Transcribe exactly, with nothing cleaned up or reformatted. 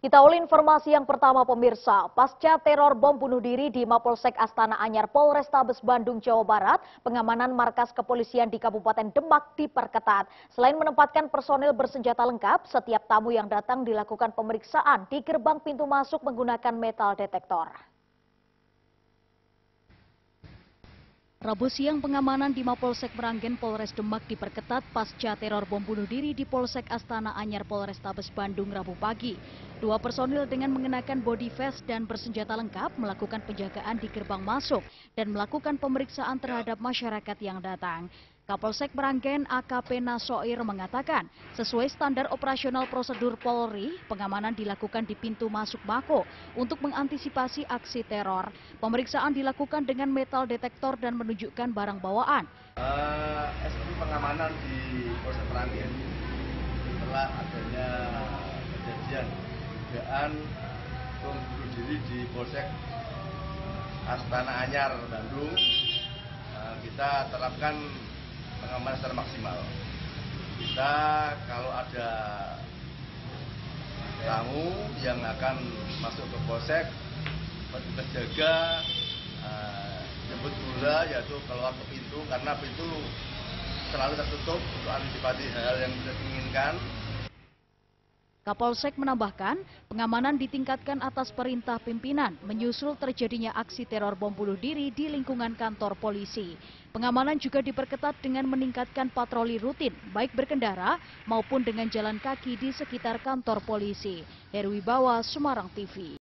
Kita awali informasi yang pertama pemirsa. Pasca teror bom bunuh diri di Mapolsek Astana Anyar Polrestabes Bandung, Jawa Barat, pengamanan markas kepolisian di Kabupaten Demak diperketat. Selain menempatkan personil bersenjata lengkap, setiap tamu yang datang dilakukan pemeriksaan di gerbang pintu masuk menggunakan metal detektor. Rabu siang pengamanan di Mapolsek Meranggen Polres Demak diperketat pasca teror bom bunuh diri di Polsek Astana Anyar Polrestabes Bandung Rabu pagi. Dua personil dengan mengenakan body vest dan bersenjata lengkap melakukan penjagaan di gerbang masuk dan melakukan pemeriksaan terhadap masyarakat yang datang. Kapolsek Meranggen A K P Nasoir mengatakan, sesuai standar operasional prosedur Polri, pengamanan dilakukan di pintu masuk Mako untuk mengantisipasi aksi teror. Pemeriksaan dilakukan dengan metal detektor dan menunjukkan barang bawaan. Uh, S O P pengamanan di Polsek Meranggen setelah adanya kejadian dugaan bom bunuh diri di Polsek Astana Anyar Bandung, uh, kita terapkan pengamanan secara maksimal. Kita kalau ada tamu yang akan masuk ke polsek, petugas jaga uh, jemput bola yaitu keluar ke pintu karena pintu selalu tertutup untuk antisipasi hal-hal yang tidak diinginkan. Kapolsek menambahkan, pengamanan ditingkatkan atas perintah pimpinan menyusul terjadinya aksi teror bom bunuh diri di lingkungan kantor polisi. Pengamanan juga diperketat dengan meningkatkan patroli rutin, baik berkendara maupun dengan jalan kaki di sekitar kantor polisi. Herwibawa, Semarang T V.